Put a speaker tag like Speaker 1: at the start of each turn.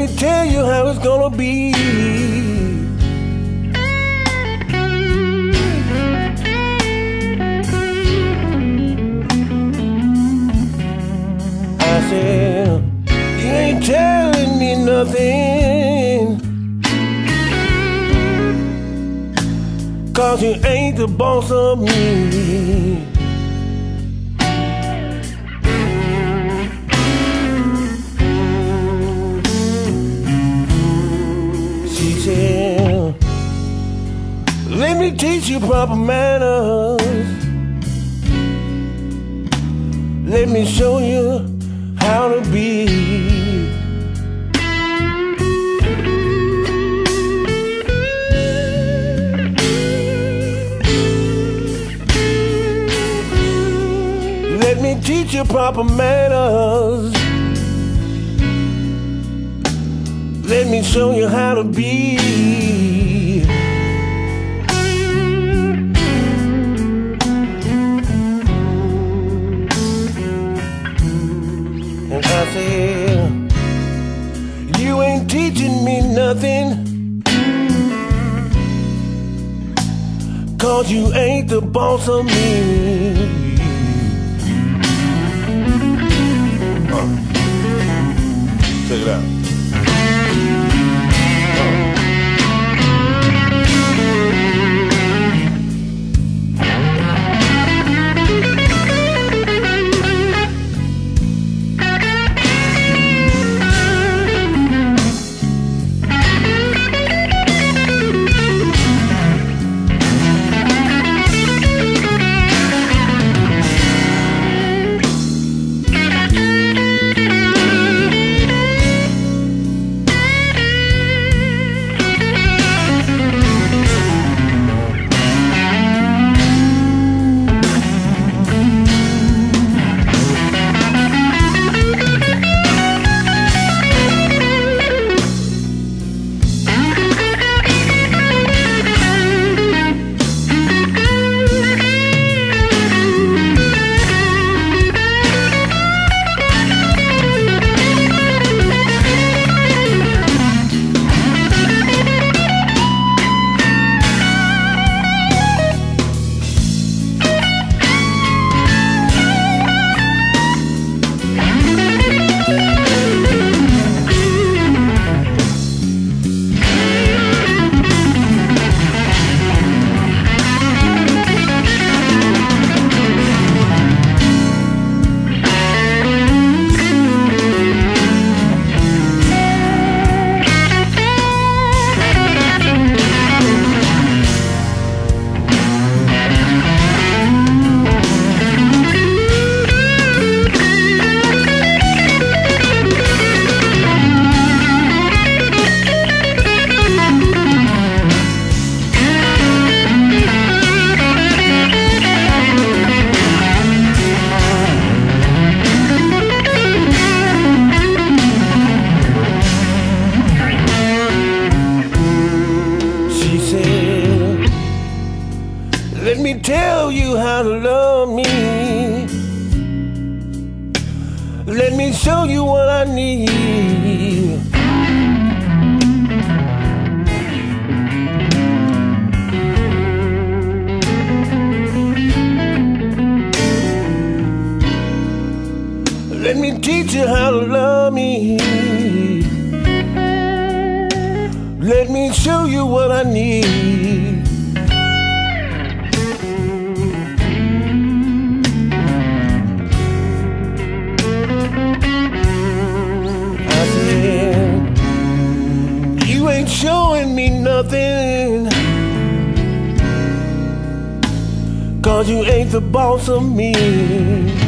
Speaker 1: me tell you how it's gonna be. I said, you ain't telling me nothing, 'cause you ain't the boss of me. She said, let me teach you proper manners. Let me show you how to be. Let me teach you proper manners. Let me show you how to be. And I said, you ain't teaching me nothing, 'cause you ain't the boss of me. Check it out. Let me tell you how to love me. Let me show you what I need. Let me teach you how to love me. Let me show you what I need. You ain't showing me nothing, 'cause you ain't the boss of me.